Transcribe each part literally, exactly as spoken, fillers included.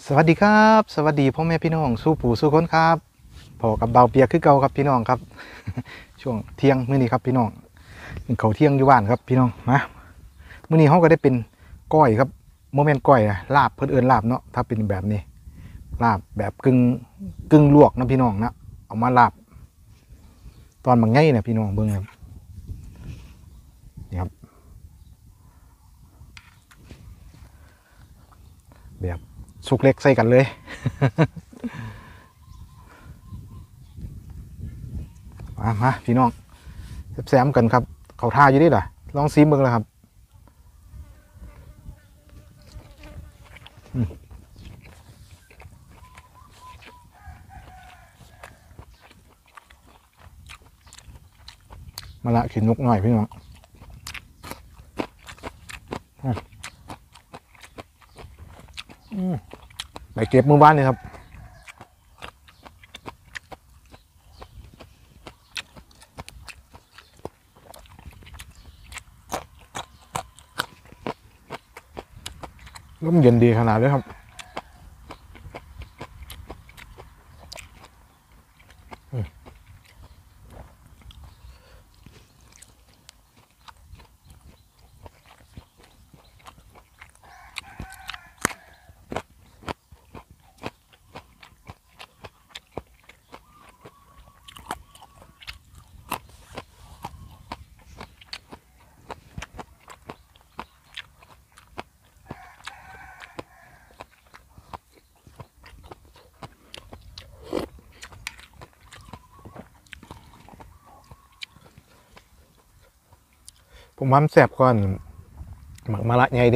สวัสดีครับสวัสดีพ่อแม่พี่น้องสู้ผู้สู้คนครับพอกับเบาเปียกคือเก่าครับพี่น้องครับ ช่วงเที่ยงมื้อนี้ครับพี่น้องกินข้าวเที่ยงอยู่บ้านครับพี่น้องมามื้อนี้เขาก็ได้เป็นก้อยครับโมเมนต์ก้อยนะลาบเพิ่นเอิ้นลาบเนาะถ้าเป็นแบบนี้ลาบแบบกึ่งกึ่งลวกนะพี่น้องนะเอามาลาบตอนบางไงนะพี่น้องเบิ่งครับนี่ครับแบบสุกเล็กใส่กันเลย มามาพี่น้องแซมๆกันครับเขาท่าอยู่ดิล่ะลองซีมเบิ่งแล้วครับมาละขินนกหน่อยพี่น้องไปเก็บมือบ้านเลยครับร่มเย็นดีขนาดเลยครับผมว่ามันแซ่บก่อนหมักมะระไงดิ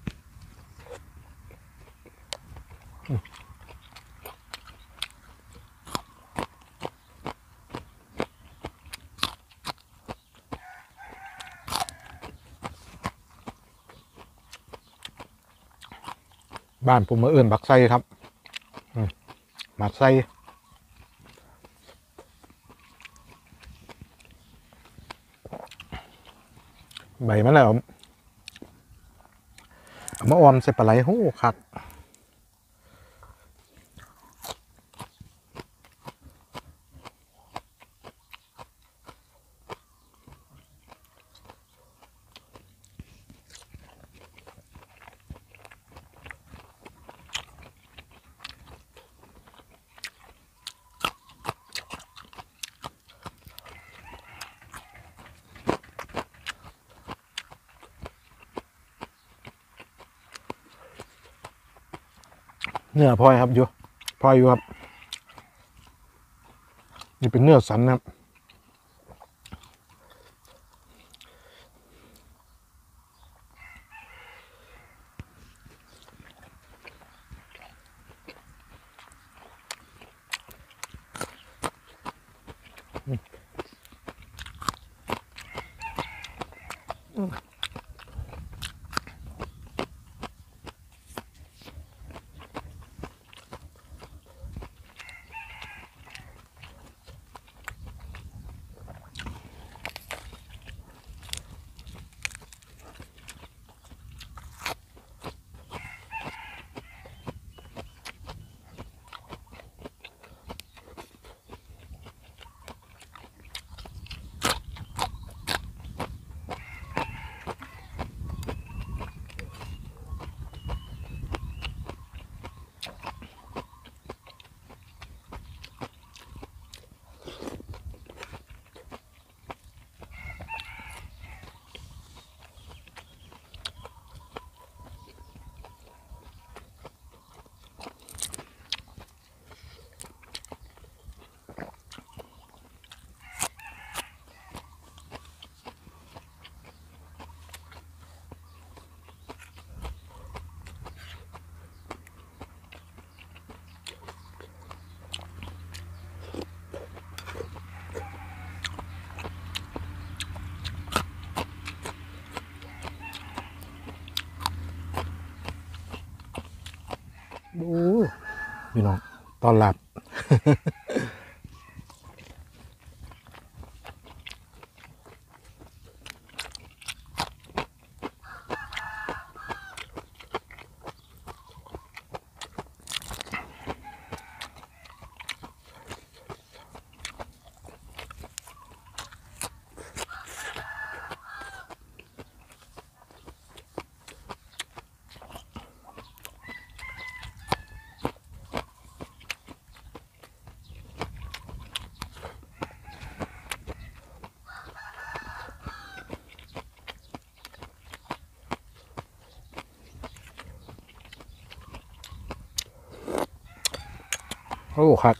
บ้านผมมาเอื่นบักไส้ครับหมักไส้ใบมันแล้วเอามาออมใส่ปลาไหลโอ้คักเนื้อพลอยครับอยู่พลอยอยู่ครับนี่เป็นเนื้อสันนะครับดูพี่น้องตอนหลับโอ้ครับ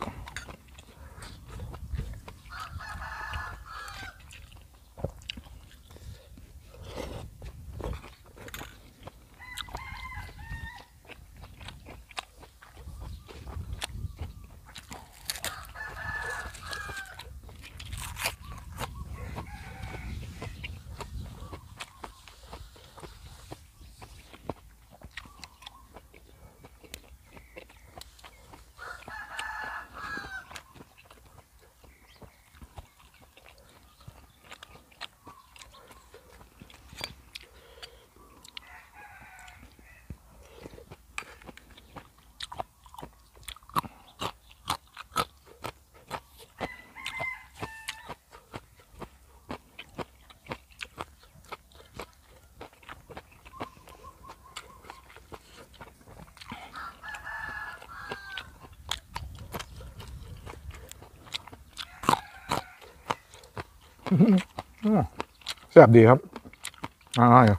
แซ่บดีครับอร่อย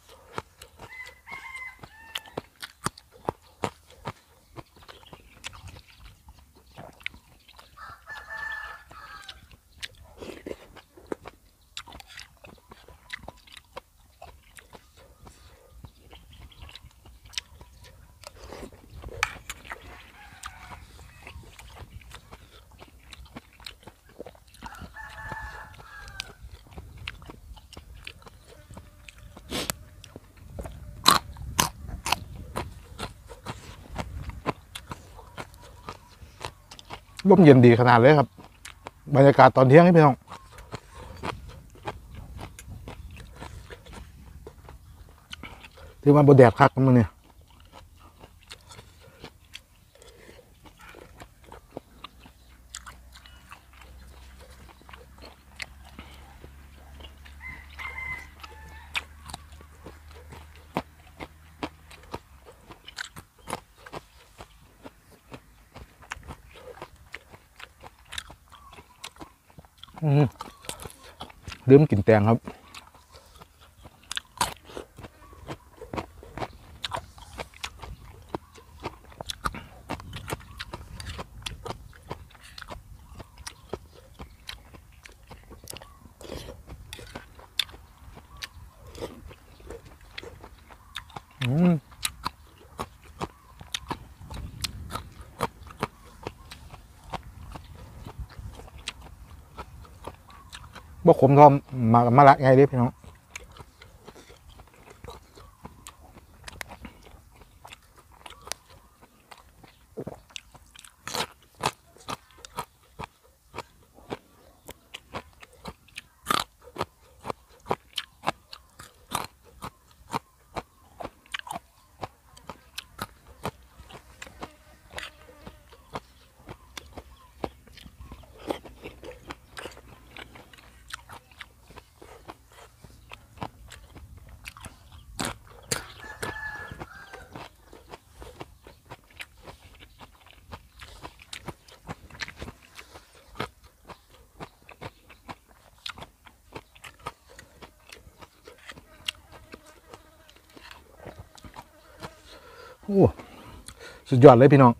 ร่มเย็นดีขนาดเลยครับบรรยากาศตอนเที่ยงให้พี่น้องถือว่าบดแดดคักมันเนี่ยดื่มกลิ่นแตงครับอืมบ่ขมทอมมามาละไงเด้พี่น้องโอ้สุดยอดเลยพี่น้อง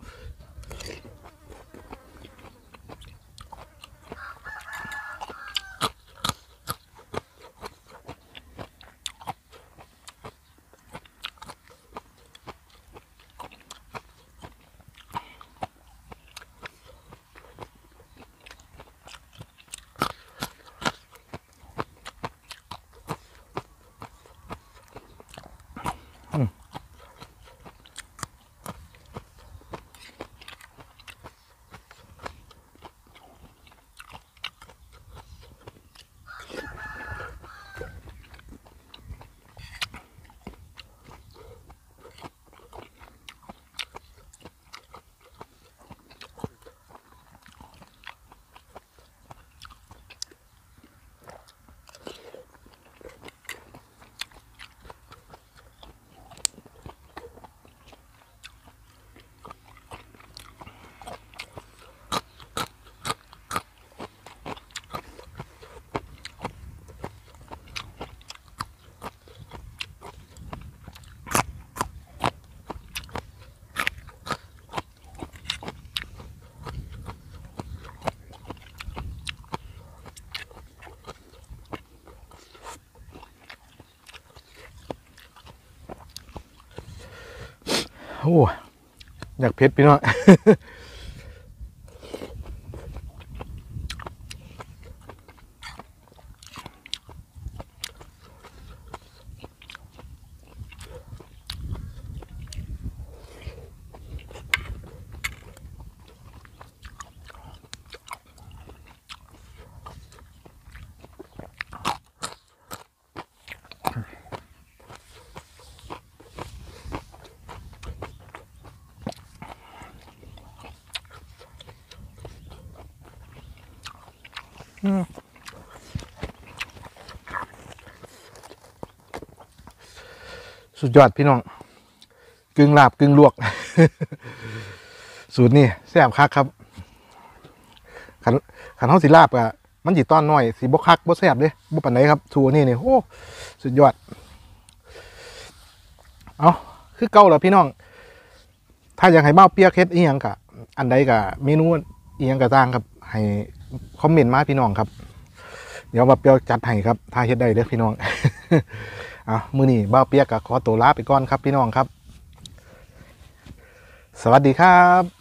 โอ้อยากเผ็ดพี่น้อง สุดยอดพี่น้องกึ่งลาบกึ่งลวก สูตรนี่แซ่บคักครับขันขันเฮาสิลาบอะมันสิต้อนน้อยสิบ่คักบ่แซ่บเด้บ่ปานใดครับสูตรนี่นี่โอ้สุดยอดเอาคือเก่าแล้วพี่น้องถ้าอยากให้เบ้าเปียกเฮ็ดอีหยังกะอันใดกะเมนูอีหยังกะต่างครับให้คอมเมนต์มาพี่น้องครับเดี๋ยวบ่าเปียกจัดให้ครับถ้าเฮ็ดได้เด้อพี่น้อง อ่ะมื้อนี้เบ้าเปียกกะขอตัวลาไปก่อนครับพี่น้องครับสวัสดีครับ